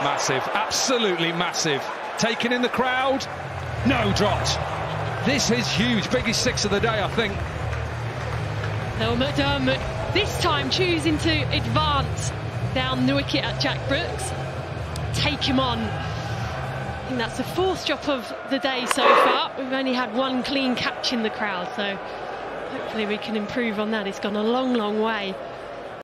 Massive, absolutely massive. Taken in the crowd, no dropped. This is huge, biggest six of the day, I think. Now McDermott this time choosing to advance down the wicket at Jack Brooks. Take him on. I think that's the fourth drop of the day so far. We've only had one clean catch in the crowd, so hopefully we can improve on that. It's gone a long, long way.